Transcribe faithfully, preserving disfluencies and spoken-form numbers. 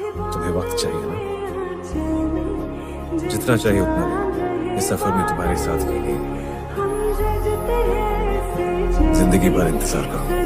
तुम्हें वक्त चाहिए ना, जितना चाहिए उतना ले। इस सफर में तुम्हारे साथ के लिए जिंदगी भर इंतजार करूंगा।